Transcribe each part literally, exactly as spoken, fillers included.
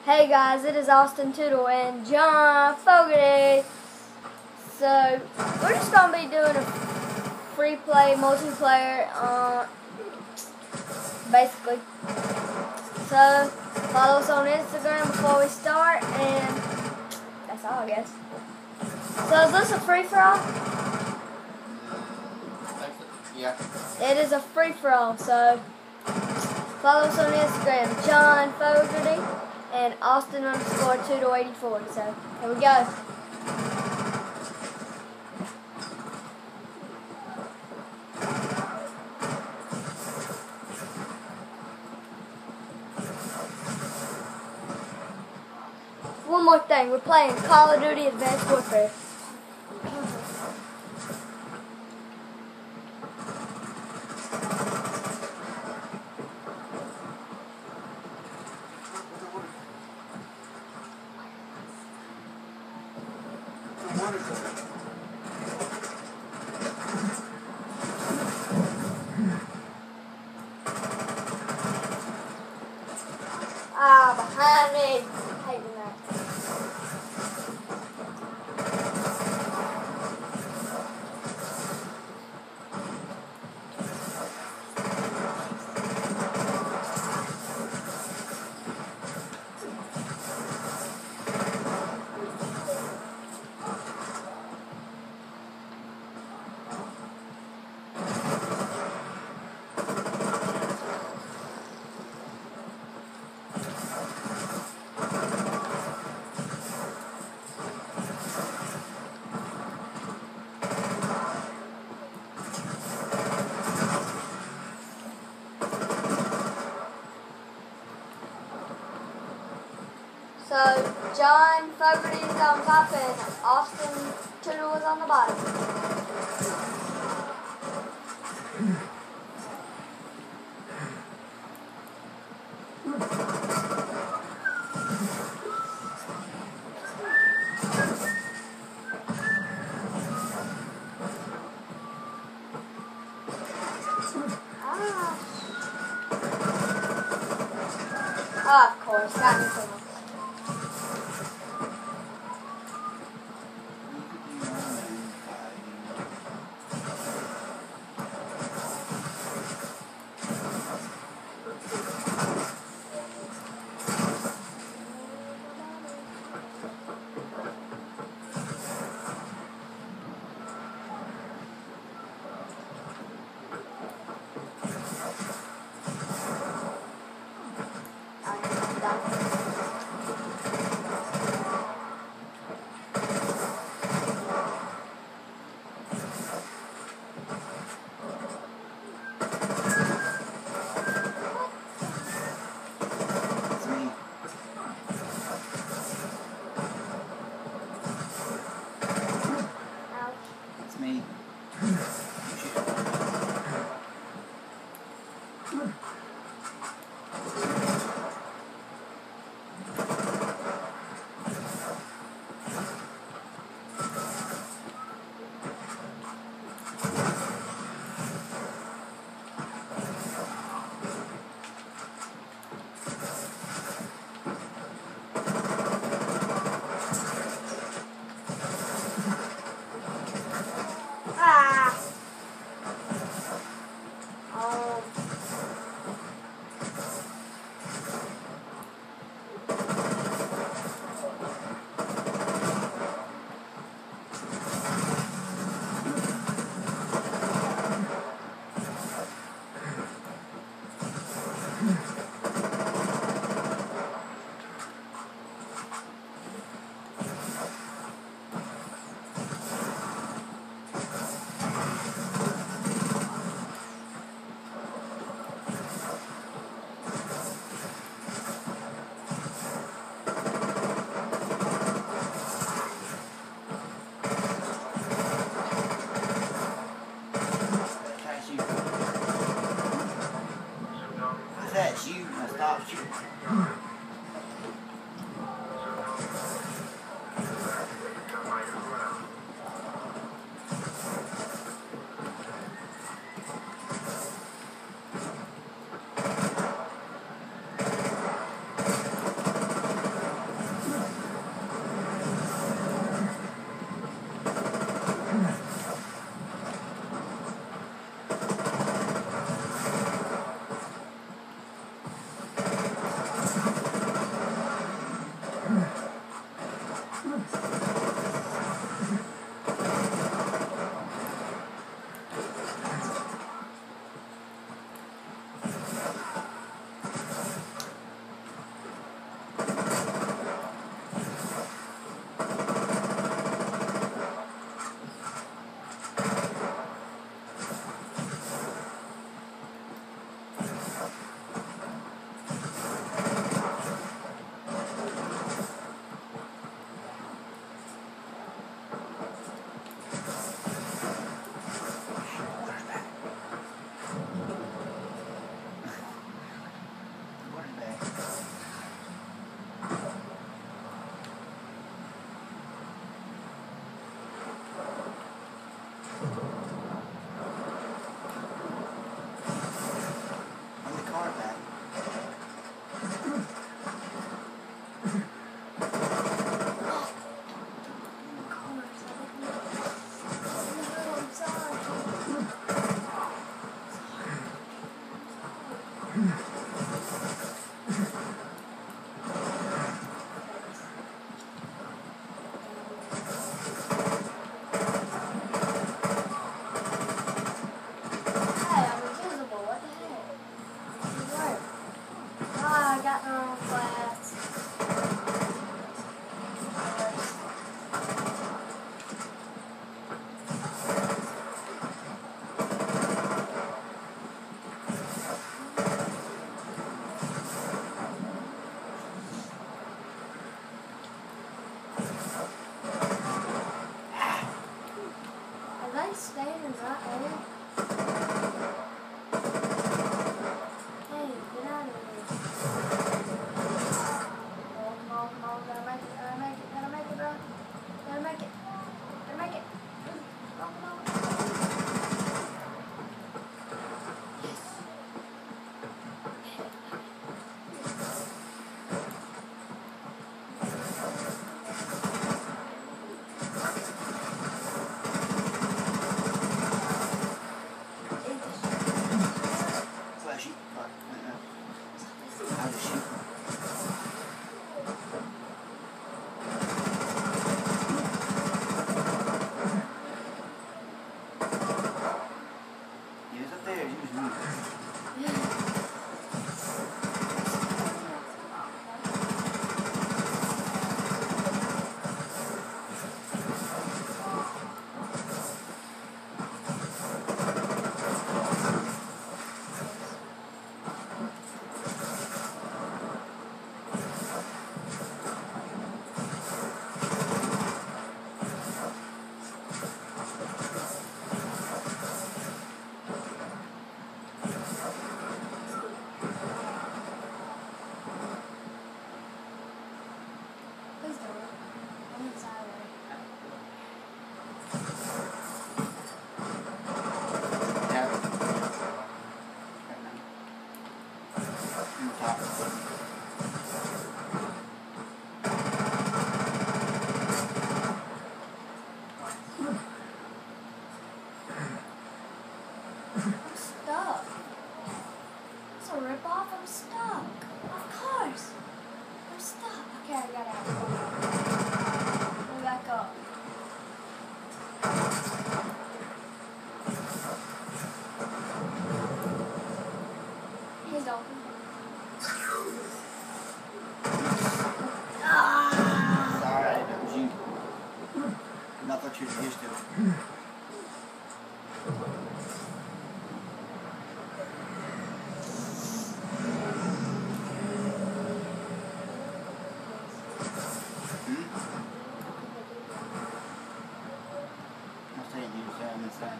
Hey guys, it is Austin Tootle and John Fogarty. So we're just gonna be doing a free play multiplayer, uh, basically. So follow us on Instagram before we start, and that's all, I guess. So is this a free for all? Yeah. It is a free for all. So follow us on Instagram, John Fogarty and Austin underscore Tootle eighty-four. So here we go. One more thing, we're playing Call of Duty Advanced Warfare. Ah, behind me. I hate that. So John Fogarty is on top and Austin Tootle is on the bottom. Ah. Oh, of course, got me so much. right there. Hey, get out of here. Oh, come on, come on, gotta make it, gotta make it, gotta make it, bro. Gotta make it. Gotta make it. Come on, come on. Flashy. Right. How does she? He was up there. He was moving. Please don't. I'm inside already. Yeah. In the top. I'm stuck. It's a rip-off. I'm stuck. Of course. I'm stuck. Okay, I got out. Go back up. He's open. Ah! Sorry, that was you. Not what you're used to. I'll say you say I'm inside.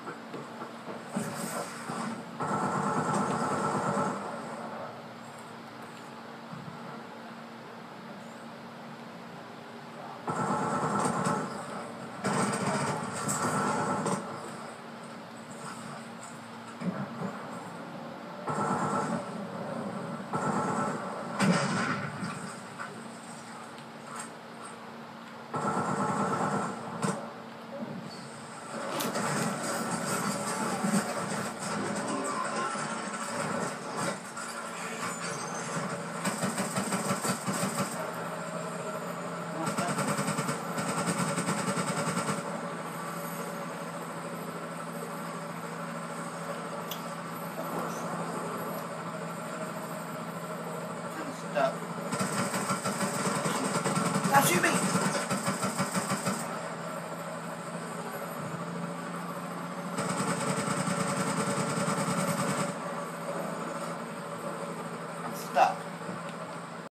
Stop.